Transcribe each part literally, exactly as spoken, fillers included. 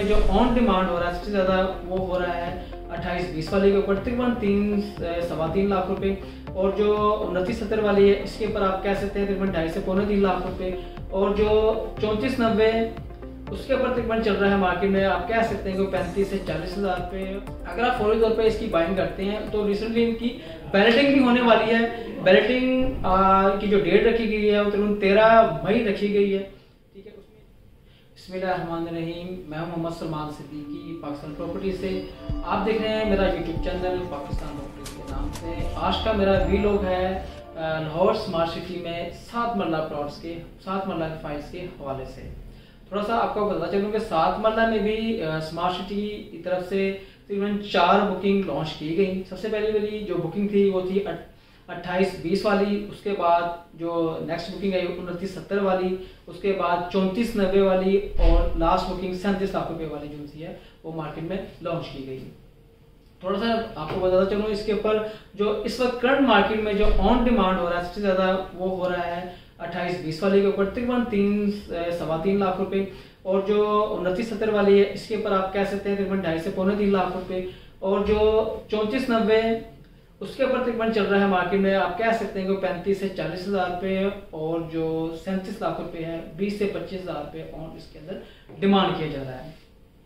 जो on demand हो रहा है सबसे ज़्यादा वो हो रहा है अट्ठाईस बीस वाले के ऊपर तकरीबन तीन सवा तीन लाख रुपए, और जो उनतीस सत्तर वाली है इसके ऊपर आप कह सकते हैं तकरीबन ढाई से पौने तीन लाख रुपए, और जो चौंतीस नब्बे उसके ऊपर तकरीबन चल रहा है मार्केट में आप कह सकते हैं कि पैंतीस से चालीस हज़ार रुपये। अगर आप फौरी तौर पे इसकी बाइंग करते हैं तो रिसेंटली इनकी बैलेटिंग भी होने वाली है। बैलेटिंग की जो डेट रखी गई है वो तकरीबन तेरह मई रखी गई है। ठीक है, उसमें बिस्मिल्लाहिर्रहमानिर्रहीम, मैं मोहम्मद सलमान सिद्दीकी पाकिस्तान प्रॉपर्टी से। आप देख रहे हैं मेरा यूट्यूब चैनल पाकिस्तान प्रॉपर्टी के नाम से। आज का मेरा वीलॉग है लाहौर स्मार्ट सिटी में सात मरला प्लॉट्स के सात मरला फाइल्स के हवाले से। थोड़ा सा आपको बताना चलूँ कि सात मरला में भी स्मार्ट सिटी की तरफ से तकरीबन चार बुकिंग लॉन्च की गई। सबसे पहली वाली जो बुकिंग थी वो थी अट्ठाईस बीस वाली, उसके बाद जो नेक्स्ट बुकिंग आई उनतीस सत्तर वाली, उसके बाद चौंतीस नब्बे वाली, और लास्ट बुकिंग सैंतीस लाख रुपए वाली जो सी है वो मार्केट में लॉन्च की गई। थोड़ा सा आपको बताता चलूँ इसके ऊपर जो इस वक्त करंट मार्केट में जो ऑन डिमांड हो रहा है सबसे ज़्यादा वो हो रहा है अट्ठाईस बीस वाले के ऊपर तकरीबन तीन सवा तीन लाख रुपए, और जो उनतीस सत्तर वाली है इसके ऊपर आप कह सकते हैं तकरीबन ढाई से पौने तीन लाख रुपए, और जो चौंतीस नब्बे उसके ऊपर तकरीबन चल रहा है मार्केट में आप कह सकते हैं कि पैंतीस से चालीस हज़ार रुपये, और जो सैंतीस लाख रुपए है बीस से पच्चीस हज़ार रुपये ऑन इसके अंदर डिमांड किया जा रहा है।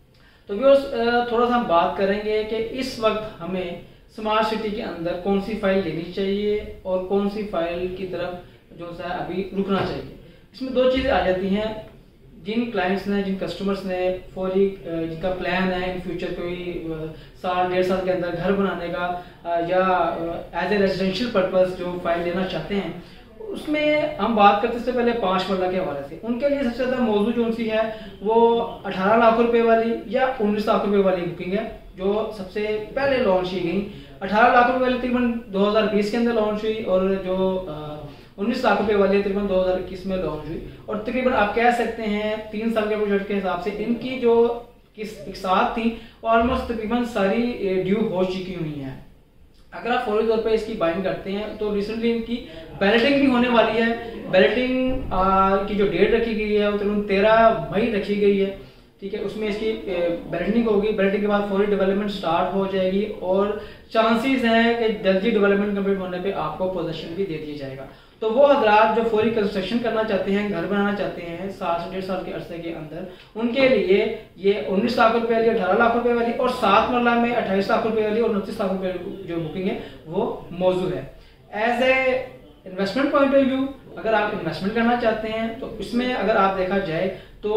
तो व्यूअर्स थोड़ा सा हम बात करेंगे कि इस वक्त हमें स्मार्ट सिटी के अंदर कौन सी फाइल लेनी चाहिए और कौन सी फाइल की तरफ जो है अभी रुकना चाहिए। इसमें दो चीज़ें आ जाती हैं। जिन क्लाइंट्स ने जिन कस्टमर्स ने फौरी जिनका प्लान है इन फ्यूचर कोई साल डेढ़ साल के अंदर घर बनाने का या एज ए रेजिडेंशियल पर्पस जो फाइल लेना चाहते हैं, उसमें हम बात करते इससे पहले पाँच मरला के हवाले से। उनके लिए सबसे ज़्यादा मौजूद जो सी है वो अठारह लाख रुपए वाली या उन्नीस लाख रुपए वाली बुकिंग है जो सबसे पहले लॉन्च की गई। अठारह लाख रुपए वाली तकरीबन दो हज़ार बीस के अंदर लॉन्च हुई, और जो उन्नीस लाख रुपए वाली तकरीबन दो हज़ार इक्कीस में लॉन्च हुई, और तकरीबन आप कह सकते हैं तीन साल के प्रोजेक्ट के हिसाब से इनकी जो किस एक साथ थी ऑलमोस्ट तकरीबन सारी ड्यू हो चुकी हुई हैं। अगर आप फौरी तौर पे इसकी बाइंग करते हैं तो रिसेंटली इनकी बैलेटिंग भी होने वाली है। बैलेटिंग की जो डेट रखी गई है वो तकरीबन तेरह मई रखी गई है। ठीक है, उसमें इसकी बैलेटिंग होगी। बैलेटिंग के बाद फौरी डेवलपमेंट स्टार्ट हो जाएगी, और चांसेस हैं कि जल्दी डेवलपमेंट कंप्लीट होने पे आपको पोजीशन भी दे दिया जाएगा। तो वो हजरात जो फौरी कंस्ट्रक्शन करना चाहते हैं, घर बनाना चाहते हैं साल से डेढ़ साल के अरसे के अंदर, उनके लिए ये उन्नीस लाख रुपए वाली, अठारह लाख रुपए वाली, और सात मरला में अट्ठाईस लाख रुपए वाली और उनतीस लाख रुपए जो बुकिंग है वो मौजूद है। As an investment point of view अगर आप इन्वेस्टमेंट करना चाहते हैं तो इसमें अगर आप देखा जाए तो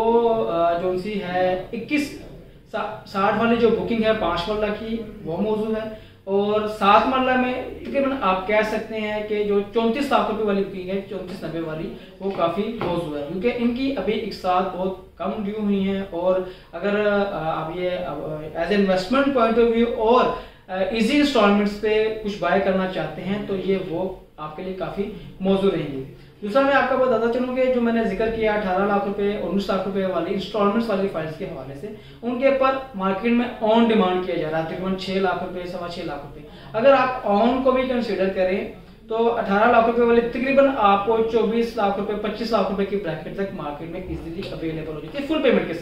जो सी है इक्कीस साठ वाली जो बुकिंग है पाँच मरला की वो मौजूद है, और सात मरला में तकरीबन आप कह सकते हैं कि जो चौंतीस लाख रुपए वाली बुकिंग है चौंतीस नब्बे वाली वो काफ़ी मौजूद है, क्योंकि इनकी अभी एक साथ बहुत कम ड्यू हुई हैं। और अगर आप ये as an investment point of view और इजी इंस्टॉलमेंट्स पे कुछ बाय करना चाहते हैं तो ये वो आपके लिए काफ़ी मौजूद रहेंगी। दूसरा मैं आपको बताता चलूँ कि जो मैंने जिक्र किया अठारह लाख रुपए उन्नीस लाख रुपए वाली इंस्टॉलमेंट्स वाली फाइल्स के हवाले से, उनके ऊपर मार्केट में ऑन डिमांड किया जा रहा है तकरीबन छः लाख रुपए सवा छः लाख रुपए। अगर आप ऑन को भी कंसिडर करें तो अठारह लाख रुपए वाली तकरीबन आपको चौबीस लाख रुपए पच्चीस लाख रुपए की ब्रैकेट तक मार्केट में इजीली अवेलेबल हो जाती है फुल पेमेंट के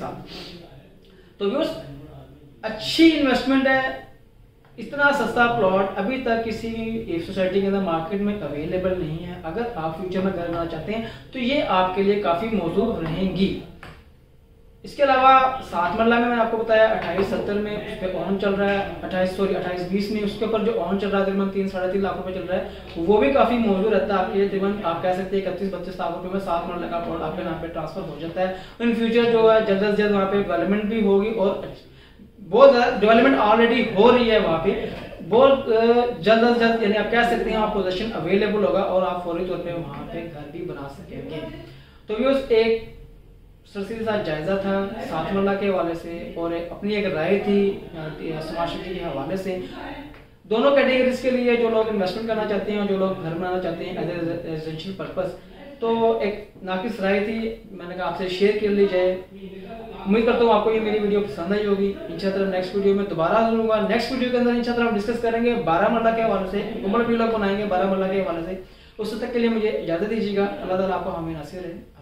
साथ। तो व्यूअर्स अच्छी इन्वेस्टमेंट है। इतना सस्ता प्लॉट अभी तक किसी एक सोसाइटी के अंदर मार्केट में अवेलेबल नहीं है। अगर आप फ्यूचर में घर बनाना चाहते हैं तो ये आपके लिए काफ़ी मौजूद रहेंगी। इसके अलावा सात मरला में मैंने आपको बताया अट्ठाईस सत्तर में उस पर ऑन चल रहा है, अट्ठाईस सॉरी अट्ठाईस बीस में उसके ऊपर जो ऑन चल रहा है तकरीबन तीन साढ़े तीन लाख रुपए चल रहा है, वो भी काफ़ी मौजूद रहता है आपके लिए। तकरीबन आप कह सकते हैं इकतीस बत्तीस लाख रुपए में सात मरला का प्लॉट आपके नाम पे ट्रांसफर हो जाता है। इन फ्यूचर जो है जल्द से जल्द वहाँ पे डेवलपमेंट भी होगी, और बहुत ज़्यादा डेवलपमेंट ऑलरेडी हो रही है वहाँ पे। बहुत जल्द अज जल्द यानी आप कह सकते हैं आप पोजीशन अवेलेबल होगा और आप फौरी तौर पे वहाँ पे घर भी बना सकेंगे। तो व्यूअर्स एक सरसरी सा जायजा था सात मरला के हवाले से, और अपनी एक राय थी स्मार्ट सिटी के हवाले से। दोनों कैटेगरीज के लिए जो लोग इन्वेस्टमेंट करना चाहते हैं और जो लोग घर बनाना चाहते हैं एज ए रेजिडेंशियल पर्पस, तो एक नाकिस राय थी, मैंने कहा आपसे शेयर कर ली जाए। उम्मीद करता हूँ आपको ये मेरी वीडियो पसंद आई होगी। इंशाअल्लाह नेक्स्ट वीडियो में दोबारा मिलूंगा। नेक्स्ट वीडियो के अंदर इंशाअल्लाह हम डिस्कस करेंगे बारह मरला के हवाले से, मुकम्मल वीडियो बनाएंगे बारह मरला के हवाले से। उस तक के लिए मुझे इजाजत दीजिएगा। अल्लाह ताला आपको हमें नासिर रहे।